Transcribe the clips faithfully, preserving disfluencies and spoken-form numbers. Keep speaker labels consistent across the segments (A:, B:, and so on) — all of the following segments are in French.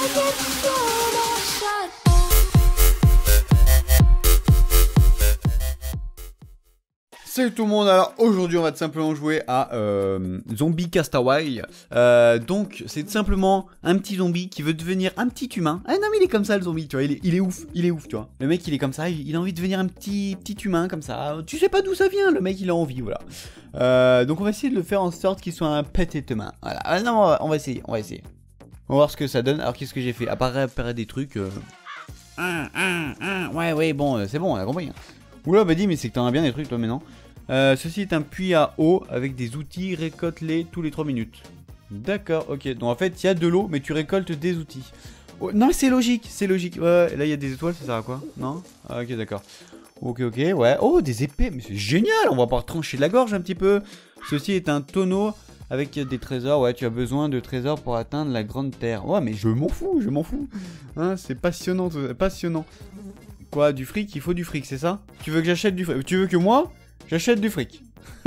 A: Salut tout le monde, alors aujourd'hui on va tout simplement jouer à euh, Zombie Castaway. euh, Donc c'est tout simplement un petit zombie qui veut devenir un petit humain. Ah non mais il est comme ça le zombie, tu vois, il est, il est ouf, il est ouf tu vois. Le mec il est comme ça, il, il a envie de devenir un petit, petit humain comme ça. Tu sais pas d'où ça vient, le mec il a envie, voilà. euh, Donc on va essayer de le faire en sorte qu'il soit un petit humain. Voilà, ah, non on va, on va essayer, on va essayer. On va voir ce que ça donne. Alors qu'est-ce que j'ai fait? À part réparer des trucs euh... ah, ah, ah, ouais ouais bon euh, c'est bon on a compris. Oula bah dis mais c'est que t'en as bien des trucs toi mais non. Euh, ceci est un puits à eau avec des outils, récolte-les tous les trois minutes. D'accord, ok. Donc en fait, il y a de l'eau, mais tu récoltes des outils. Oh, non, c'est logique, c'est logique. Ouais, là, il y a des étoiles, ça sert à quoi? Non? Ah, ok, d'accord. Ok, ok, ouais. Oh, des épées, mais c'est génial. On va pouvoir trancher la gorge un petit peu. Ceci est un tonneau avec des trésors. Ouais, tu as besoin de trésors pour atteindre la grande terre. Ouais, mais je m'en fous, je m'en fous. Hein, c'est passionnant, passionnant. Quoi, du fric? Il faut du fric, c'est ça? Tu veux que j'achète du fric? Tu veux que moi j'achète du fric?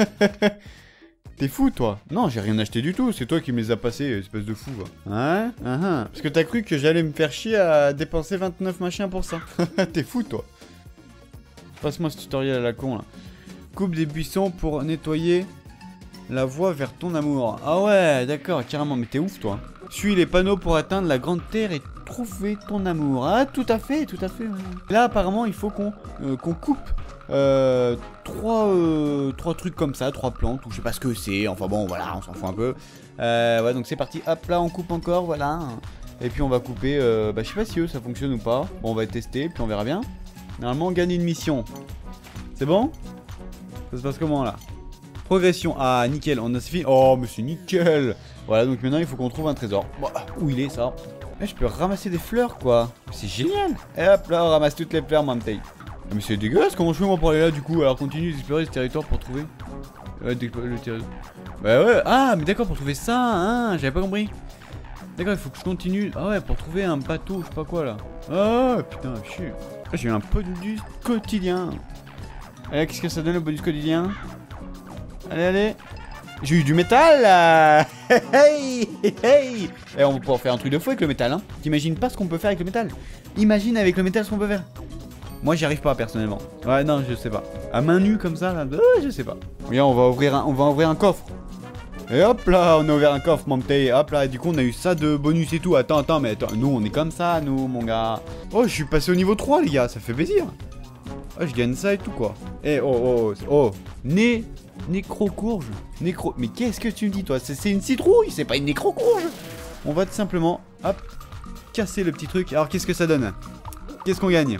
A: T'es fou toi? Non, j'ai rien acheté du tout, c'est toi qui me les as passés, espèce de fou quoi. Hein? uh -huh. Parce que t'as cru que j'allais me faire chier à dépenser vingt-neuf machins pour ça. T'es fou toi. Passe-moi ce tutoriel à la con là. Coupe des buissons pour nettoyer la voie vers ton amour. Ah ouais, d'accord, carrément, mais t'es ouf toi. Suis les panneaux pour atteindre la grande terre et trouver ton amour. Ah, tout à fait, tout à fait. Ouais. Là, apparemment, il faut qu'on euh, qu'on coupe euh, trois, euh, trois trucs comme ça, trois plantes, ou je sais pas ce que c'est. Enfin bon, voilà, on s'en fout un peu. Euh, ouais, donc c'est parti. Hop, là, on coupe encore, voilà. Et puis on va couper. Euh, bah, je sais pas si eux, ça fonctionne ou pas. Bon, on va tester, puis on verra bien. Normalement, on gagne une mission. C'est bon? Ça se passe comment là? Progression. Ah, nickel, on a fini. Oh, mais c'est nickel. Voilà, donc maintenant il faut qu'on trouve un trésor. Bon, où il est ça? Eh, je peux ramasser des fleurs quoi. C'est génial. Et hop là, on ramasse toutes les fleurs, mon petit. Mais c'est dégueulasse, comment je fais moi pour aller là du coup? Alors continue d'explorer ce territoire pour trouver. Ouais, le territoire. Bah ouais, ah, mais d'accord, pour trouver ça, hein, j'avais pas compris. D'accord, il faut que je continue. Ah ouais, pour trouver un bateau, je sais pas quoi là. Ah, putain, chier. J'ai eu un bonus quotidien. Allez, qu'est-ce que ça donne le bonus quotidien? Allez, allez. J'ai eu du métal là. Hey, hey, hey. Et on va pouvoir faire un truc de fou avec le métal, hein. T'imagines pas ce qu'on peut faire avec le métal? Imagine avec le métal ce qu'on peut faire. Moi j'y arrive pas personnellement. Ouais non je sais pas. À main nue comme ça là, euh, je sais pas. Regarde, on va ouvrir un, on va ouvrir un coffre. Et hop là, on a ouvert un coffre mon petit. Hop là, et du coup on a eu ça de bonus et tout. Attends, attends, mais attends, nous on est comme ça, nous mon gars. Oh, je suis passé au niveau trois les gars, ça fait plaisir. Oh, je gagne ça et tout quoi. Eh oh oh oh, né nécro-courge. Nécro. Mais qu'est-ce que tu me dis toi? C'est une citrouille, c'est pas une nécro-courge. On va tout simplement, hop, casser le petit truc. Alors qu'est-ce que ça donne? Qu'est-ce qu'on gagne?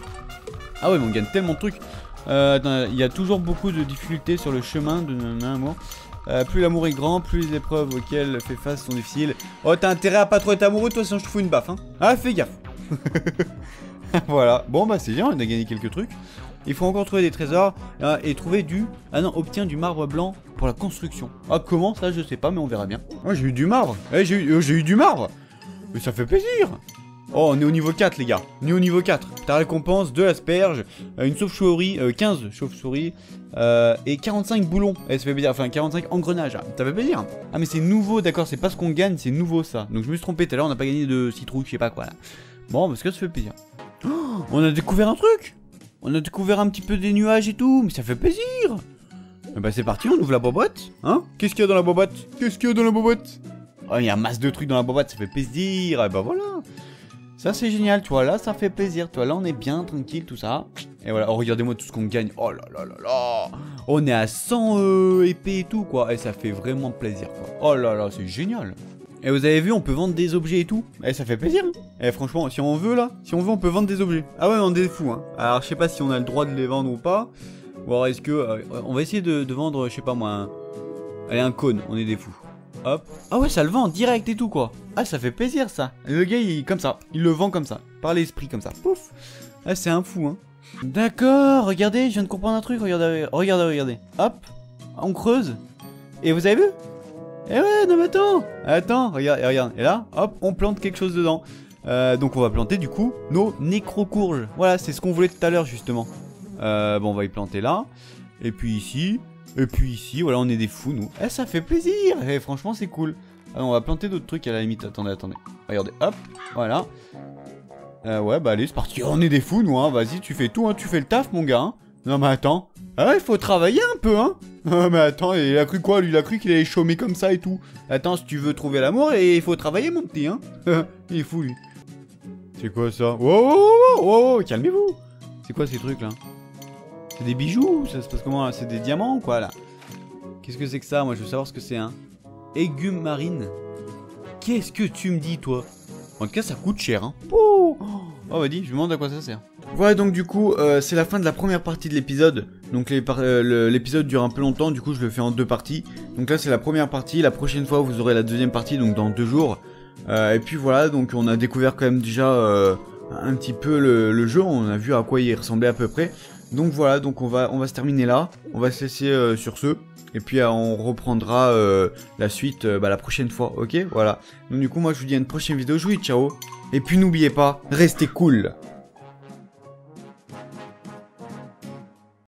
A: Ah ouais, mais on gagne tellement de trucs. Euh, attends, il y a toujours beaucoup de difficultés sur le chemin de l'amour. Euh, plus l'amour est grand, plus les épreuves auxquelles fait face sont difficiles. Oh, t'as intérêt à pas trop être amoureux, toi, sinon je te fous une baffe, hein. Ah, fais gaffe. Voilà. Bon, bah c'est bien, on a gagné quelques trucs. Il faut encore trouver des trésors euh, et trouver du... Ah non, obtient du marbre blanc pour la construction. Ah, comment ça, je sais pas, mais on verra bien. Oh, j'ai eu du marbre. Eh, j'ai eu, euh, j'ai eu du marbre. Mais ça fait plaisir. Oh, on est au niveau quatre, les gars. On est au niveau quatre. Ta récompense, de l'asperge, euh, une chauve-souris, euh, quinze chauves-souris euh, et quarante-cinq boulons. Eh, ça fait plaisir. Enfin, quarante-cinq engrenages. Ça fait plaisir. Ah, mais c'est nouveau, d'accord. C'est pas ce qu'on gagne, c'est nouveau ça. Donc, je me suis trompé tout à l'heure. On n'a pas gagné de citrouille, je sais pas quoi là. Bon, parce que ça fait plaisir. Oh, on a découvert un truc. On a découvert un petit peu des nuages et tout. Mais ça fait plaisir. Eh bah, c'est parti. On ouvre la boîte. Hein? Qu'est-ce qu'il y a dans la boîte? Qu'est-ce qu'il y a dans la boîte? Oh, il y a un masse de trucs dans la boîte. Ça fait plaisir. Et bah, voilà. Ça c'est génial, tu vois, là ça fait plaisir, tu vois, là on est bien, tranquille, tout ça. Et voilà, oh regardez-moi tout ce qu'on gagne, oh là là là là. On est à cent euh, épées et tout quoi, et ça fait vraiment plaisir quoi. Oh là là, c'est génial. Et vous avez vu, on peut vendre des objets et tout, et ça fait plaisir hein. Et franchement, si on veut là, si on veut on peut vendre des objets. Ah ouais, on est des fous hein. Alors je sais pas si on a le droit de les vendre ou pas. Ou alors est-ce que, euh, on va essayer de, de vendre, je sais pas moi, un... Allez un cône, on est des fous. Hop. Ah ouais, ça le vend en direct et tout quoi. Ah, ça fait plaisir ça. Le gars il comme ça, il le vend comme ça, par l'esprit comme ça. Pouf. Ah, c'est un fou hein. D'accord, regardez, je viens de comprendre un truc, regardez, regardez, regardez. Hop, on creuse. Et vous avez vu? Eh ouais, non mais attends. Attends, regarde, et regarde. Et là, hop, on plante quelque chose dedans. Euh, donc on va planter du coup nos nécro-courges. Voilà, c'est ce qu'on voulait tout à l'heure justement. Euh, bon, on va y planter là. Et puis ici. Et puis ici, voilà, on est des fous, nous. Eh, ça fait plaisir. Et franchement, c'est cool. Alors, on va planter d'autres trucs à la limite. Attendez, attendez. Regardez, hop, voilà. Euh, ouais, bah allez, c'est parti. On est des fous, nous, hein. Vas-y, tu fais tout, hein. Tu fais le taf, mon gars. Hein. Non, mais attends. Ah ouais, il faut travailler un peu, hein. Ah, mais attends, il a cru quoi, lui? Il a cru qu'il allait chômer comme ça et tout. Attends, si tu veux trouver l'amour, il faut travailler, mon petit, hein. Il est fou, lui. C'est quoi, ça? Wow, wow, wow, wow, wow, calmez-vous. C'est quoi, ces trucs, là? C'est des bijoux? Ça se passe comment, là? C'est des diamants, quoi, là? Qu'est-ce que c'est que ça? Moi, je veux savoir ce que c'est, hein. Égume marine. Qu'est-ce que tu me dis, toi? En tout cas, ça coûte cher, hein. Oh, oh vas-y, je me demande à quoi ça sert. Voilà, donc du coup, euh, c'est la fin de la première partie de l'épisode. Donc euh, l'épisode dure un peu longtemps, du coup, je le fais en deux parties. Donc là, c'est la première partie. La prochaine fois, vous aurez la deuxième partie, donc dans deux jours. Euh, et puis voilà, donc on a découvert quand même déjà euh, un petit peu le, le jeu. On a vu à quoi il ressemblait à peu près. Donc voilà, donc on va, on va se terminer là. On va se laisser euh, sur ce. Et puis euh, on reprendra euh, la suite euh, bah, la prochaine fois, ok? Voilà. Donc du coup, moi je vous dis à une prochaine vidéo. Je vous dis ciao. Et puis n'oubliez pas, restez cool.